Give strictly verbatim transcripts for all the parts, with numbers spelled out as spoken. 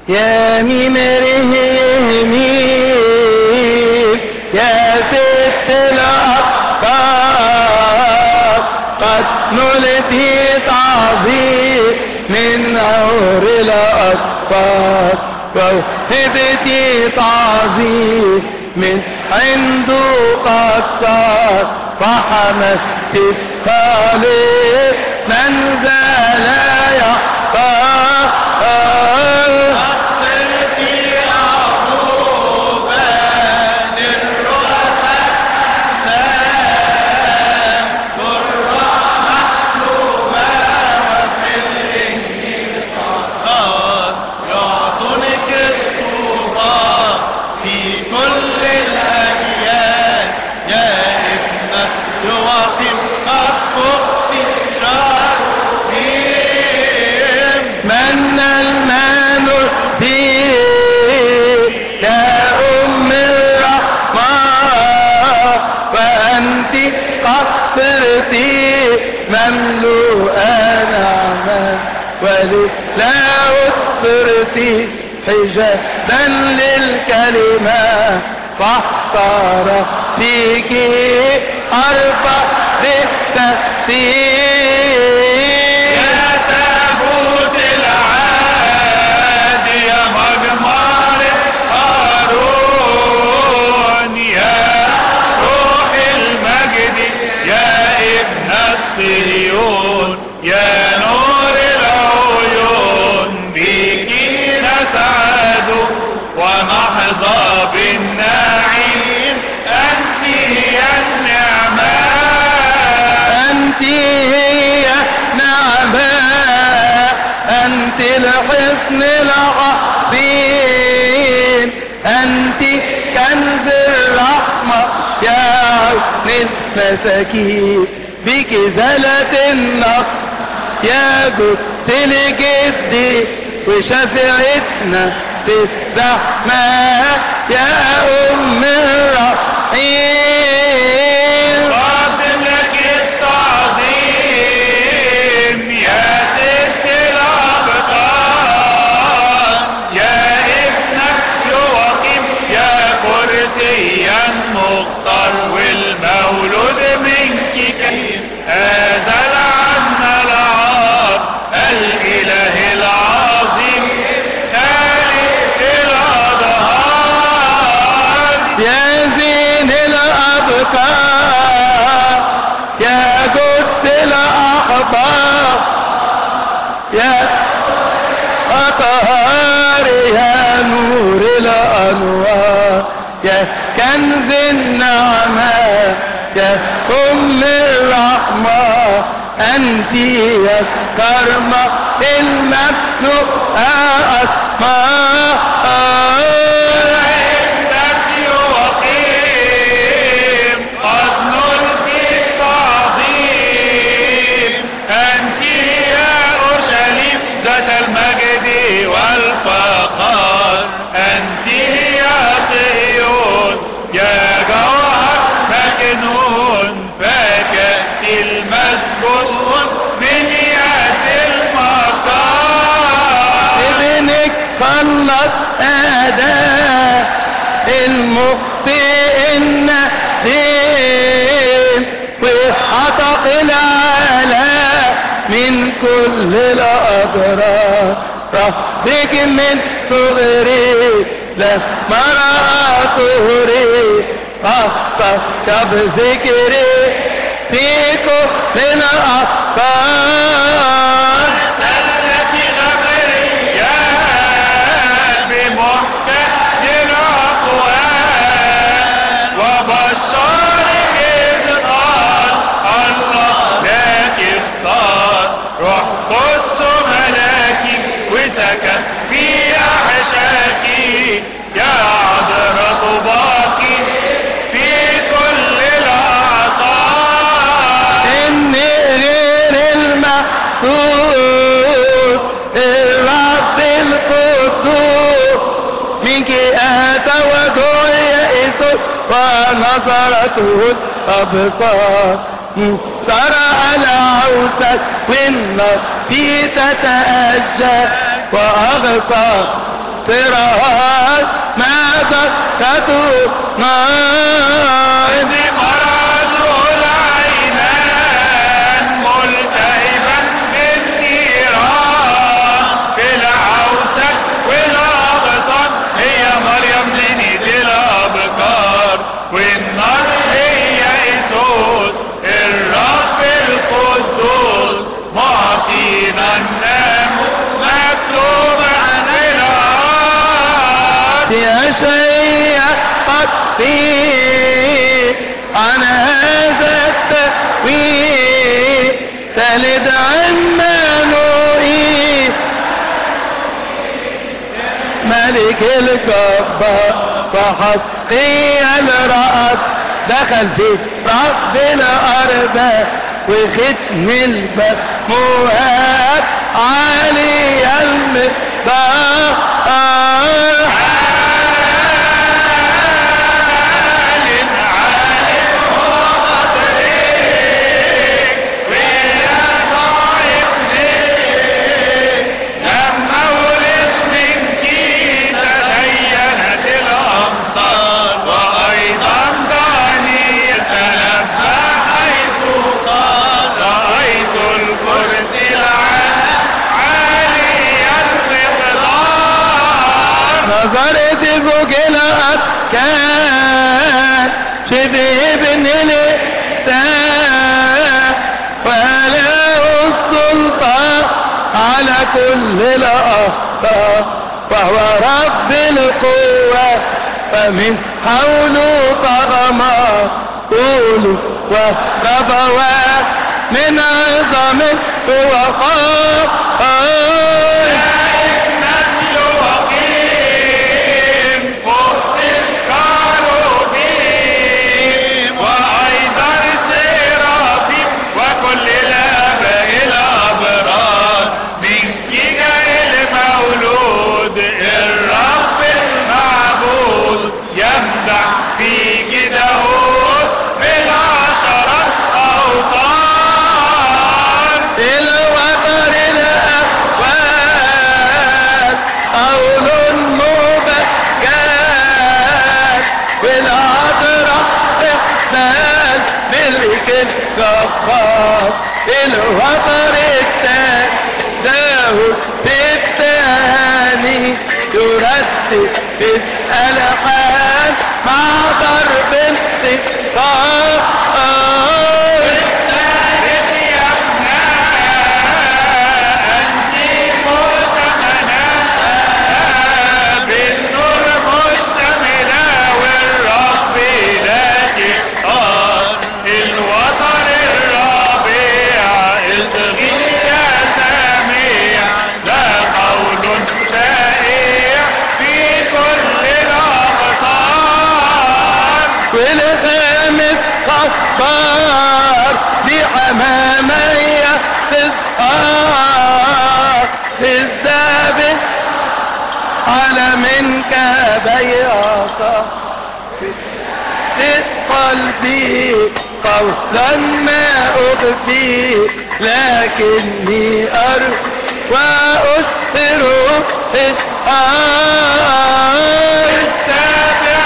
يا ميمره يهميك يا ست الأخبار، قد نلتي تعظيم من عور الأكبار، ووهبتي تعظيم من عنده قد صار، وحمدت بخالق من ذا لا يحتار. من المال فيه يا أم الرحمن، وأنت قد صرتي مملوءة نعما، ولله صرتي حجابا للكلمة، فاحتار فيك أربع بالتفسير. يا نور العيون بيكي نسعد ونحظى بالنعيم، أنت هي النعمة، أنت هي نعمة، أنت الحصن العظيم، أنت كنز الرحمة يا عون المساكين، بك زلت النار يا قدس الجدي، وشفعتنا في الزحمة يا أم الرحيم. قدم لك التعظيم يا ست الأبطال، يا ابنك يوقف يا كرسيا مختار، والمولود منك كريم أزل عنا العار، الإله العظيم خالق الأدهار. يا زين الأبكار يا قدس الأحبار، يا أطهار يا نور الأنوار، يا كنز النعمة يا أم الرحمة، أنت يا كرمة المملوءة أسماء. ابنك يقيم قد نلت التعظيم، أنت يا أورشليم ذات المجد والفخار، أنت يا صهيون يا جوهر مكنون، فكأت المسجون من يد المكار. ابنك خلص أداء المخطئ النديم، وحطق العلا من كل الأضرار، ربك من صغري لما رأته أخطأك بذكري في كل الأفكار. سلك غبريان بمحكم الأقوال، وبشرك إذ قال الله لك اختار، روح قدس ملاكي وسكن في أحشاكي، يا عذرة باقي في كل الأعصار. إني غير المحسوس الرب القدوس، منك أتى ودعي يسوع ونصرته الأبصار، سرى العوسك والنار في تتأجى، وأغصى طراد ما ضكته نار مرض العينان ملتهبا بالنيران في العوسك والأغصان هي مريم زينة الأبكار والنار هي إيسوس الرب القدوس معطينا الناموس مكتوب عن الأرض يا شيء قد فيه عن هذا التأويل تلد عمانوئيل ملك الجبار وحسقيا رأت دخل في رب الأرباب وختم الباب مهاب عالي المقدار نظرت فوق الأركان شبه ابن الإنسان وله السلطان على كل الأقطار وهو رب القوة فمن حوله طغمات قولوا وربوات من عظم ووقار الجبار الوتر التاني داود بالتهاني يرتب في الألحان مع ضرب انتقال والخامس قطار لحمامية تزهار الزابل على منك بياصة تثقل فيه قولا ما أخفي لكني أرى وأشهره الآن السابع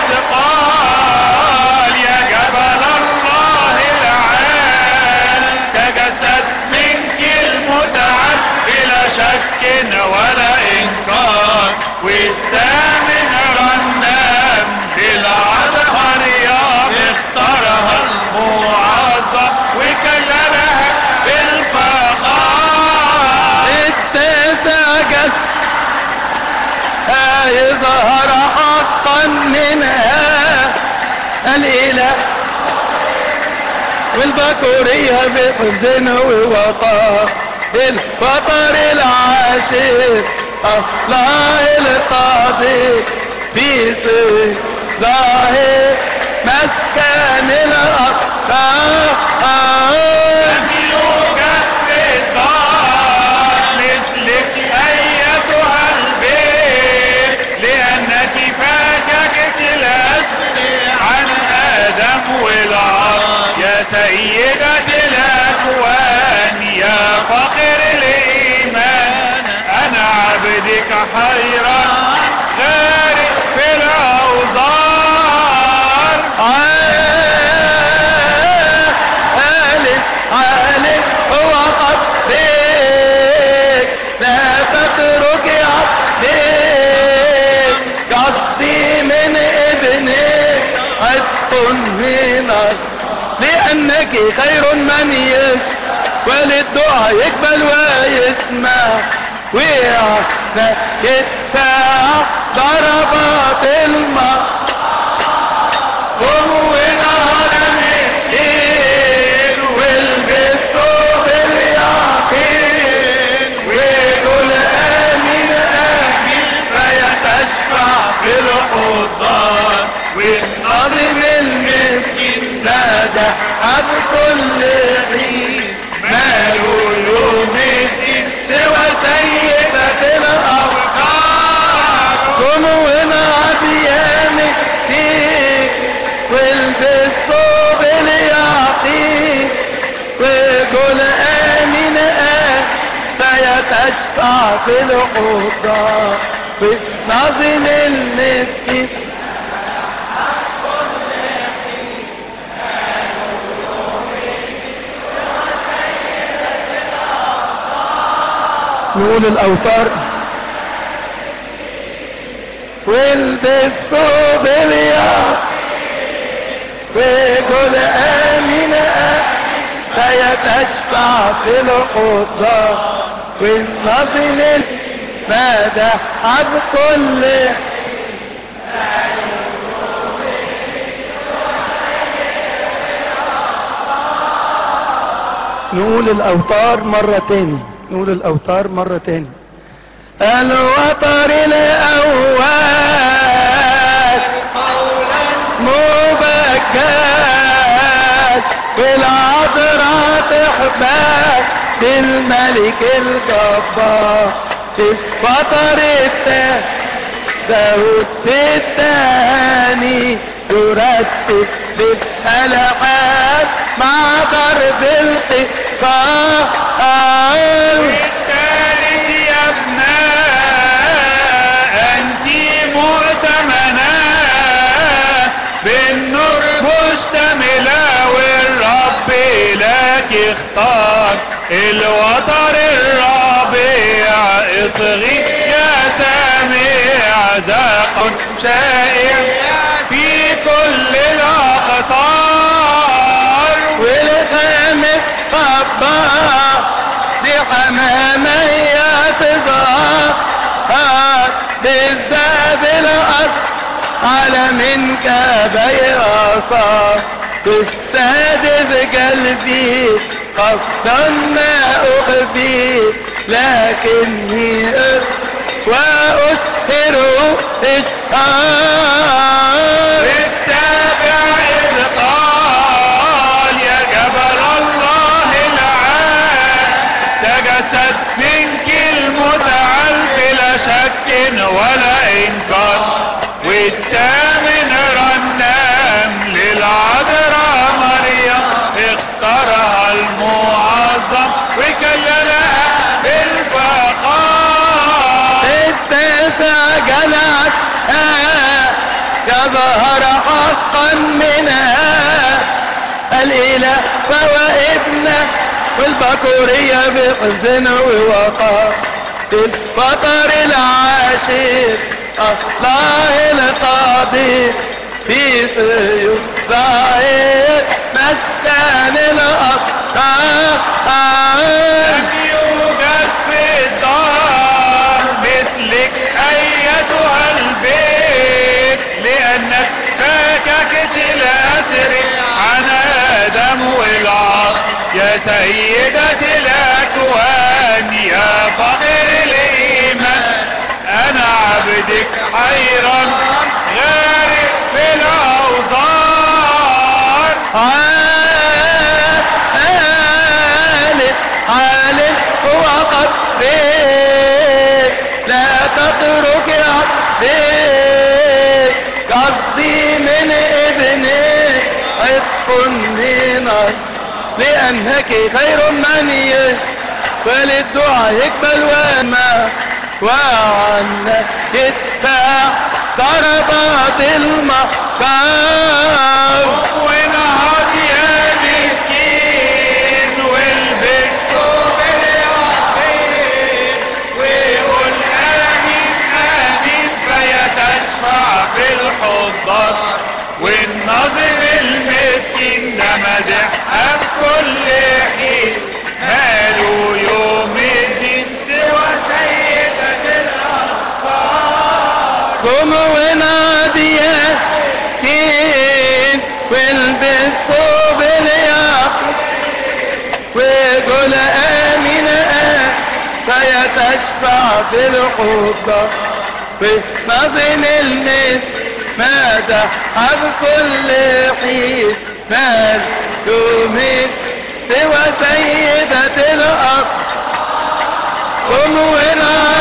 يتقال يا جبل الله العال تجسد منك المتعب بلا شك ولا إنكار والثامن رنام بالعذهر يا اختارها المعظم وكللها بالفخار التاسع جد يظهر حقا منها الإله والبكورية في حزن ووقار الوتر العاشر الله القاضي في سر ظاهر مسكن الأقطار سيدة الأكوان يا فخر الإيمان أنا عبدك حيران خير من يقبل الدعاء يقبل ويسمع ويعطى يدفع ضربات الماء قوم ونهار مسكين والبس ثوب اليقين ويقول آمين آمين فيتشفع في الحضان والناظم المسكين نادى بكل حين ماله يوم الدين سوى سيدة الأوقات قوم ونهض يا مسكين والبس ثوب اليقين وقول آمين آمين فيتشفع في الحضان والناظم المسكين نقول الأوتار والبس ثوب اليقين وقول آمين آمين فيتشفع في الحضان والناظم مدح بكل نقول الأوتار مرة تاني نقول الأوتار مرة تاني الوتر الأول مبكات بالعذراء تحبات بالملك الجبار في الوتر التاني داود في التاني يرتب للألعاب مع ضرب القطار والثالث يا ابناء انتي مؤتمنة بالنور مشتملة والرب لك اختار الوتر الرابع اصغي يا سامع زاق شائع في كل الاقطار والخامس خبار دي حمامة هي تظهر بالذاب الأرض على منك بيصار سادس قلبي قصدا ما أخفي لكني وأسهر إشهار السابع إذ قال يا جبل الله العال تجسد منك المتعال بلا شك ولا إنكار والثامن رنام للعذراء مريم اختارها المعظم وكللها بالفخار التاسع جلعت يظهر حقا منها الإله فهو ابنه والبكورية بحزن ووقار البطر العاشر الله القاضي في سيوف ظاهر مسكن الأبطال لم يوجد في الدار مثلك أيتها البيت لأنك فككت الأسر عن آدم والعار يا سيدة الأكوان يا فقر الإيمان أنا عبدك حيران غارق في الأوزار عالم عالم وقد فيك لا تترك عبدك قصدي من ابنك عتق النار لأنك خير من يقبل الدعاء يقبل وما وعنا يدفع ضربات المحكار ونهض يا مسكين والبس ثوب اليقين ويقول آمين آمين فيتشفع في الحضان والناظم المسكين ده مدح قم ونادي يا كين والبس ثوب اليقين وقل آمين آمين فيا تشفع في الحضة ونظن المثل مدح بكل حين مال يومين سوى سيدة الأرض قم ونادي